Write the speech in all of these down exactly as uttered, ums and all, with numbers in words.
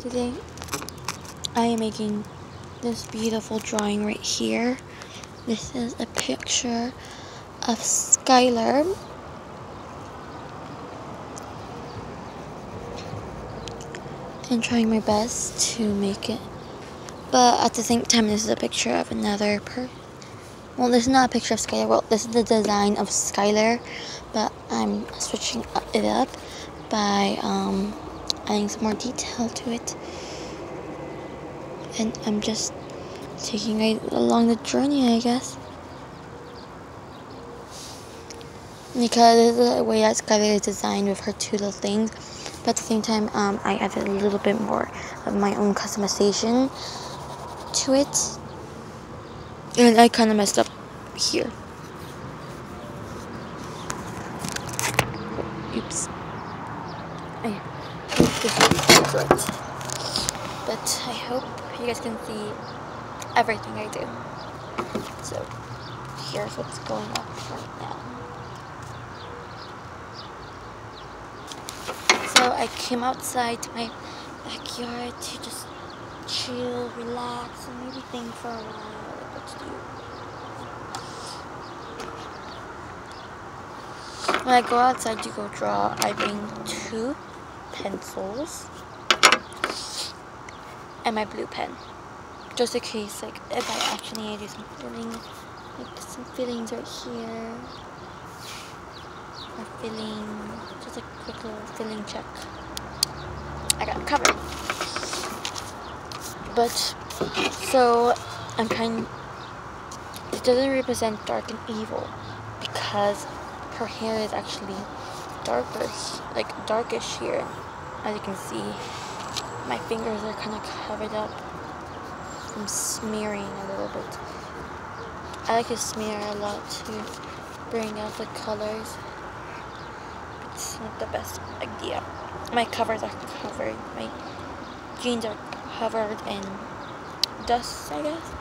Today I am making this beautiful drawing right here. This is a picture of Skylar. And trying my best to make it. But at the same time, this is a picture of another person. Well, this is not a picture of Skylar. Well, this is the design of Skylar. But I'm switching it up by um, adding some more detail to it. And I'm just taking it along the journey, I guess. Because this is the way that Skylar is designed with her two little things. But at the same time, um, I added a little bit more of my own customization to it. And I kind of messed up here. Oops. I hope this is right. But I hope you guys can see everything I do. So here's what's going up right now. So I came outside to my backyard to just chill, relax, and maybe think for a while like what to do. When I go outside to go draw, I bring two pencils and my blue pen, just in case, like if I actually need to do some filling, like some fillings right here, or filling, just a quick little filling check. I got it covered. But so I'm trying. It doesn't represent dark and evil because her hair is actually darker, like darkish here. As you can see, my fingers are kind of covered up from smearing a little bit. I like to smear a lot to bring out the colors. It's not the best idea. My covers are covered. My jeans are covered in dust, I guess.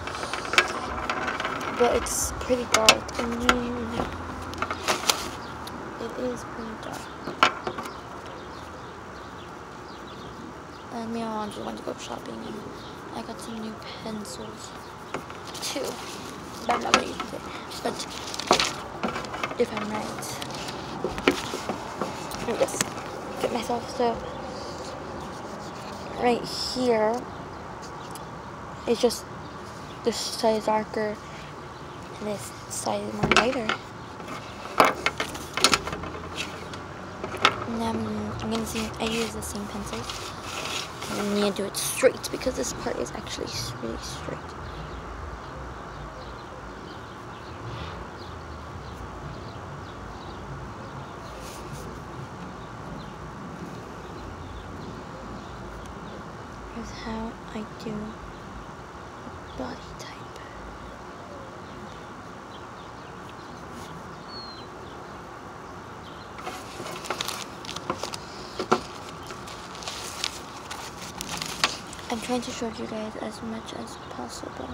But it's pretty dark. And it is pretty dark. And me and Andrew went to go shopping, and I got some new pencils too. But I'm not gonna use it. But if I'm right, let me just get myself. So right here is just this side is darker and this side is more lighter. And I'm, I'm gonna see. I use the same pencils. I need to do it straight because this part is actually really straight. Here's how I do body type. I'm trying to show you guys as much as possible.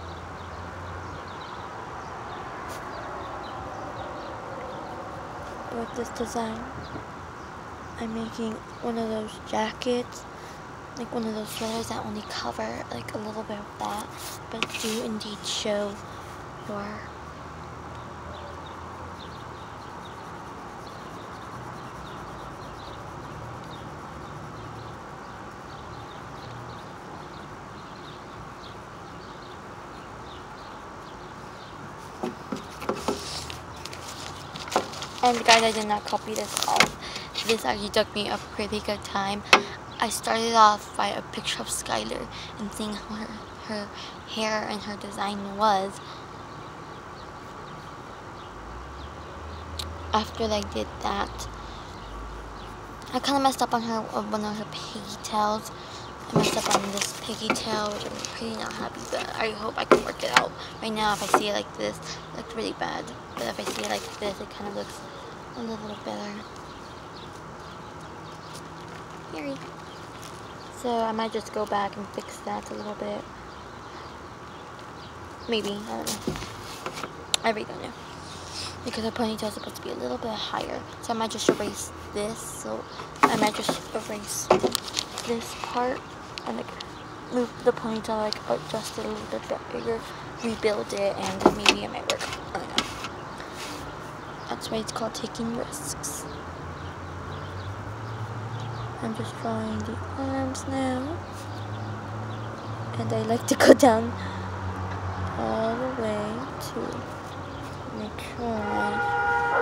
With this design, I'm making one of those jackets, like one of those sweaters that only cover like a little bit of that, but do indeed show your And guys, I did not copy this off. This actually took me a pretty good time. I started off by a picture of Skylar and seeing how her, her hair and her design was. After I did that, I kind of messed up on her one of her pigtails. I messed up on this pigtail, which I'm pretty not happy, but I hope I can work it out. Right now, if I see it like this, it looks really bad. But if I see it like this, it kind of looks a little bit better. Here. So I might just go back and fix that a little bit. Maybe, I don't know. I really don't know. Because the ponytail is supposed to be a little bit higher. So I might just erase this. So I might just erase this part and like move the ponytail, like adjust it a little bit bigger, rebuild it, and maybe it might work. I don't know. That's why it's called taking risks. I'm just drawing the arms now, and I like to go down all the way to make sure I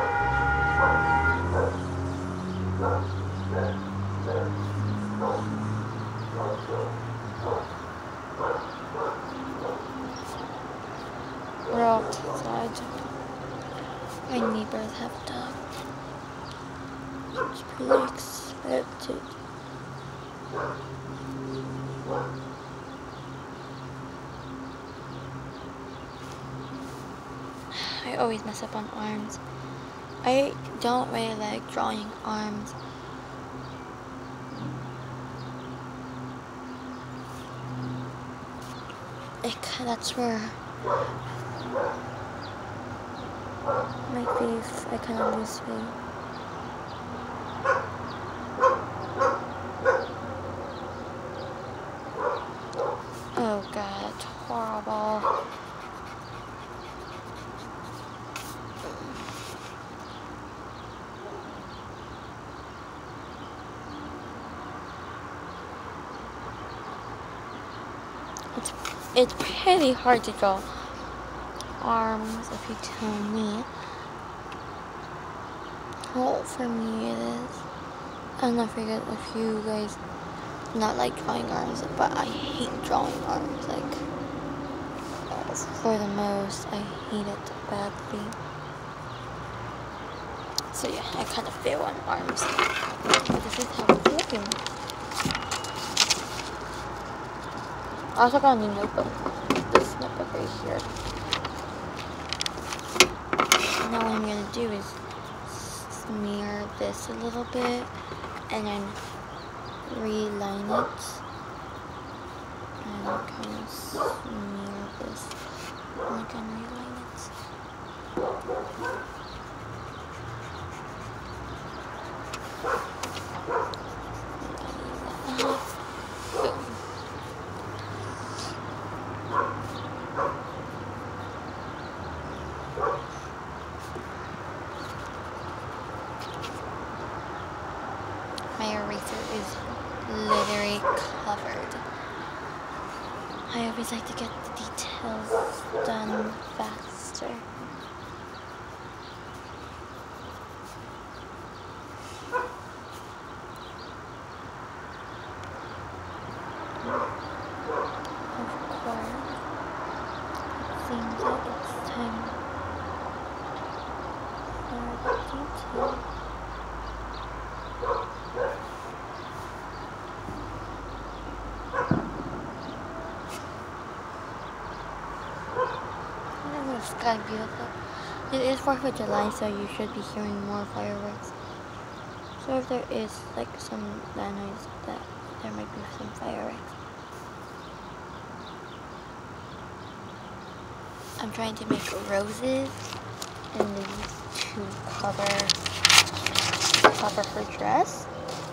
we're outside. My neighbors have dogs. It's pretty expected. I always mess up on arms. I don't really like drawing arms. It, that's where my face, I kind of lose face. Oh god, it's horrible. It's, it's pretty hard to draw arms, if you tell me. Well, for me it is. I'm not forget if you guys not like drawing arms, but I hate drawing arms. Like, for the most, I hate it badly. So yeah, I kind of fail on arms. But this is how it's looking. I also got a new notebook. This notebook right here. Now what I'm gonna do is smear this a little bit and then reline it and kind of smear this and again reline it. My eraser is literally covered. I always like to get the details done faster. Of course, it seems like it's time for the detail. It's kind of beautiful. It is fourth of July, so you should be hearing more fireworks. So if there is like some that noise, that there might be some fireworks. I'm trying to make roses and leaves to cover cover her dress.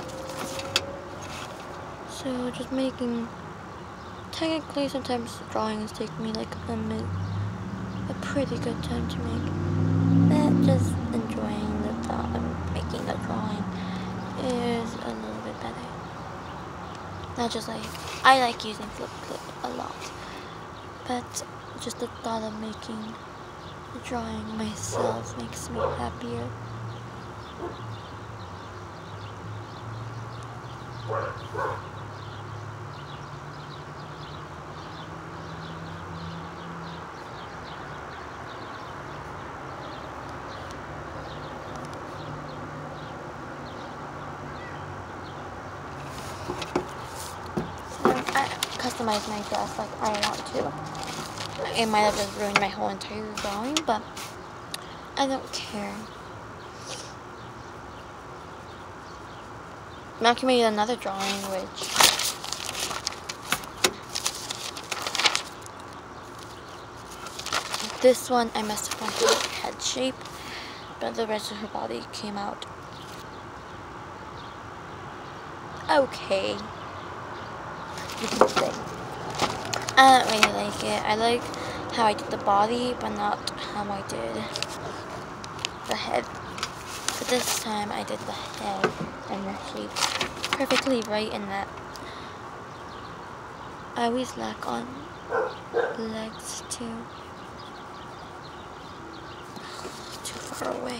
So just making. Technically, sometimes drawings take me like a minute. A pretty good time to make, but just enjoying the thought of making the drawing is a little bit better. Not just like, I like using Flip Clip a lot, but just the thought of making the drawing myself makes me happier. Customize my dress like I want to. It might have just ruined my whole entire drawing, but I don't care. Now I can make another drawing, which this one I messed up on her head shape, but the rest of her body came out okay. you can say. I don't really like it. I like how I did the body, but not how I did the head. But this time I did the head, and actually perfectly right in that. I always lack on legs too. Too far away.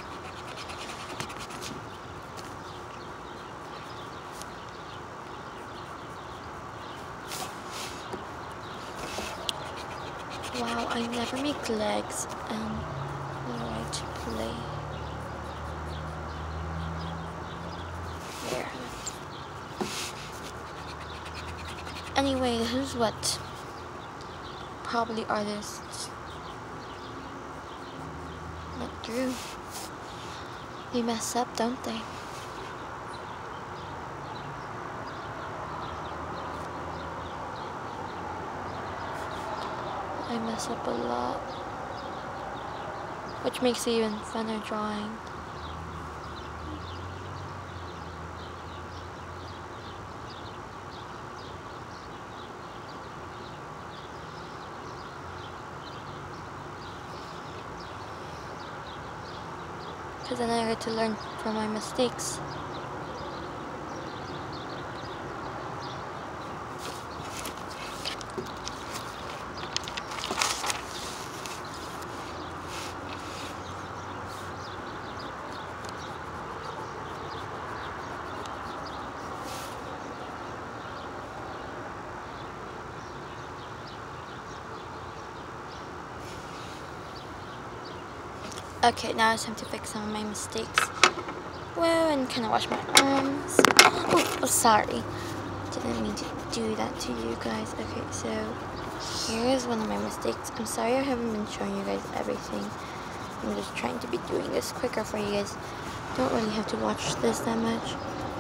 Wow, I never make legs um the right play. There. Anyway, this is what probably artists look through. They mess up, don't they? I mess up a lot, which makes it even funner drawing. Because then I get to learn from my mistakes. Okay, now it's time to fix some of my mistakes. Well, and kind of wash my arms. Oh, oh, sorry. Didn't mean to do that to you guys. Okay, so here's one of my mistakes. I'm sorry I haven't been showing you guys everything. I'm just trying to be doing this quicker for you guys. Don't really have to watch this that much.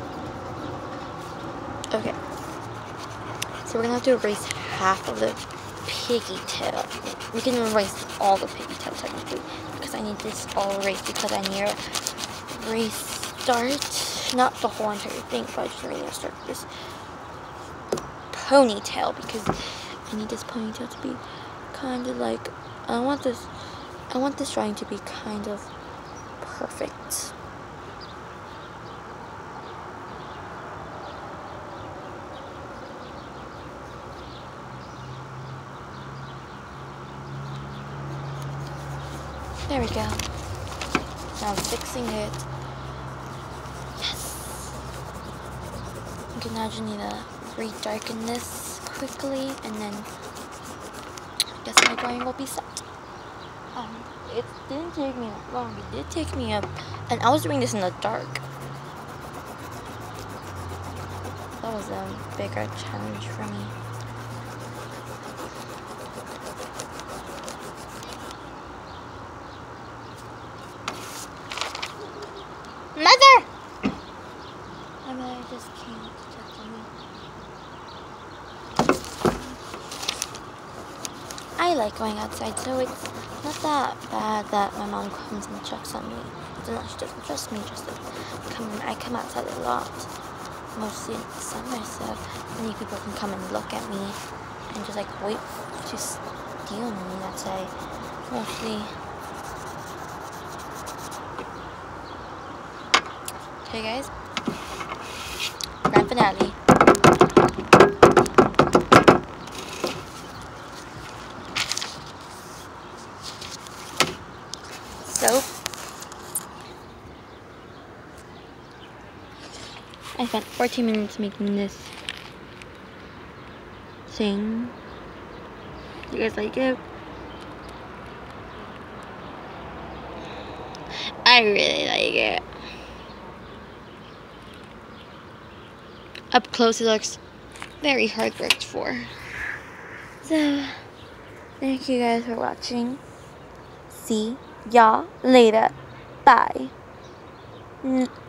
Okay. So we're gonna have to erase half of the piggy tail. We can erase all the piggy tail technically, because I need this all erased because I need to restart, not the whole entire thing, but I just really need to start this ponytail because I need this ponytail to be kind of like, I want this, I want this drawing to be kind of perfect. There we go. Now I'm fixing it. Yes. Okay, now I just need to redarken this quickly, and then I guess my drawing will be set. Um, it didn't take me that long. It did take me up, and I was doing this in the dark. That was a bigger challenge for me. Mother! I mean, I just can't touch me. I like going outside, so it's not that bad that my mom comes and checks on me. No, she doesn't trust me, just like come, I come outside a lot, mostly in the summer, so many people can come and look at me and just like wait to steal me. That's why mostly. Okay guys, grand finale. So, I spent fourteen minutes making this thing. You guys like it? I really like it. Up close it looks very hard worked for. So, thank you guys for watching. See y'all later. Bye.